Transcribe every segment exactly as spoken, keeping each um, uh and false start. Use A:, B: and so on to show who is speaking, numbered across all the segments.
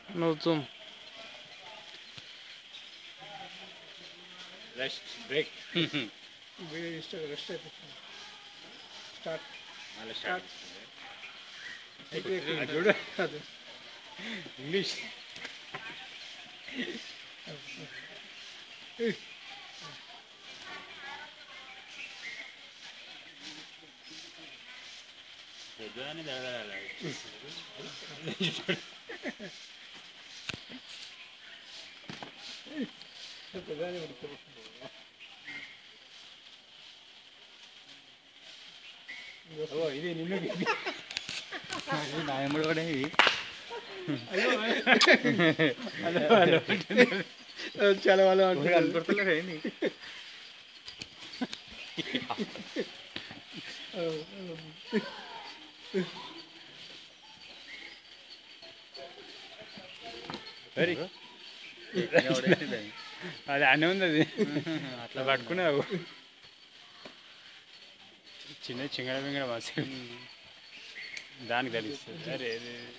A: No zoom.
B: Rest, break.
C: Rest rest అయిపోతుంది start
B: మళ్ళీ start.
C: చూడు అది
B: ఇంగ్లీష్. పెద్దదాన్ని దడదడాలి.
C: పెద్దదాన్ని పడుతుంది
B: ఇది నిన్ను
A: నాయముడు కూడా ఇది
C: చాలా వాళ్ళు
A: కనపడుతున్నారు ఏంటి
B: అది అన్నీ ఉంది. అది అట్లా పట్టుకున్నావు. చిన్న చింగడ పింగడ మాసి దానికి తెలుస్తుంది. అరే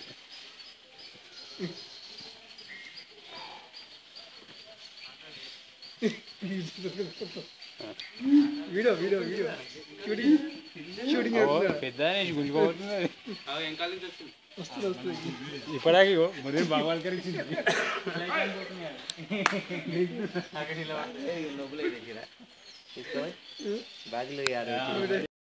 C: video video video shooting shooting
B: పెద్ద గుంజుకోబోతుంది. అది
C: వస్తుంది వస్తుంది
B: ఇప్పటికీ మొదలు బాగా పలకరించింది.
A: బ్యాగులు